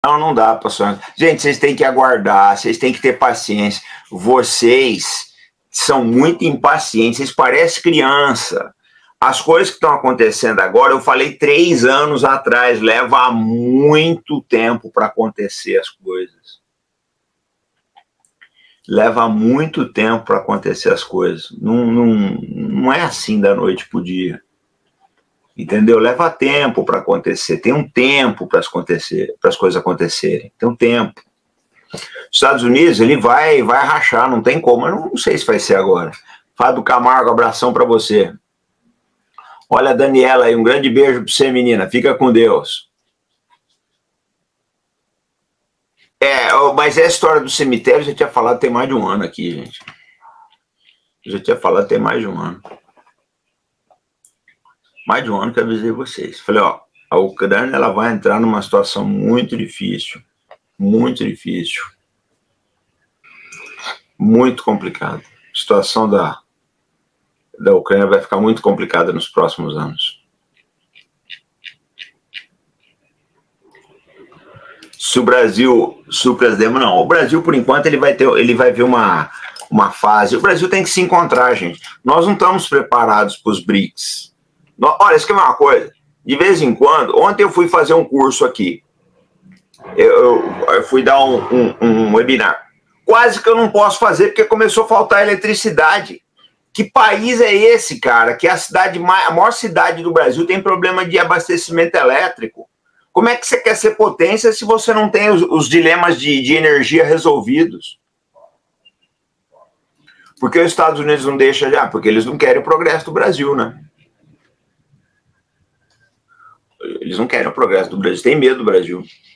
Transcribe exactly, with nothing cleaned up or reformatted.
Não, não dá para sonhar. Gente, vocês têm que aguardar, vocês têm que ter paciência. Vocês são muito impacientes, vocês parecem criança. As coisas que estão acontecendo agora, eu falei três anos atrás, leva muito tempo para acontecer as coisas. Leva muito tempo para acontecer as coisas. Não, não, não é assim da noite para o dia. Entendeu? Leva tempo para acontecer. Tem um tempo para acontecer, para as coisas acontecerem. Tem um tempo. Os Estados Unidos, ele vai, vai rachar, não tem como. Eu não sei se vai ser agora. Fábio Camargo, abração para você. Olha a Daniela aí, um grande beijo para você, menina. Fica com Deus. É, mas essa história do cemitério, eu já tinha falado tem mais de um ano aqui, gente. Eu já tinha falado tem mais de um ano. Mais de um ano que eu avisei vocês. Falei, ó, a Ucrânia ela vai entrar numa situação muito difícil. Muito difícil. Muito complicada. A situação da... da Ucrânia vai ficar muito complicada nos próximos anos. Se o Brasil, se o presidente, não, o Brasil por enquanto ele vai ter, ele vai ver uma, uma fase, o Brasil tem que se encontrar, gente. Nós não estamos preparados para os BRICS. Olha, isso aqui é uma coisa, de vez em quando, ontem eu fui fazer um curso aqui, eu, eu, eu fui dar um, um, um webinar, quase que eu não posso fazer porque começou a faltar eletricidade. Que país é esse, cara? Que a cidade mais, a maior cidade do Brasil tem problema de abastecimento elétrico. Como é que você quer ser potência se você não tem os, os dilemas de, de energia resolvidos? Porque os Estados Unidos não deixam já, porque eles não querem o progresso do Brasil, né? Eles não querem o progresso do Brasil, tem medo do Brasil.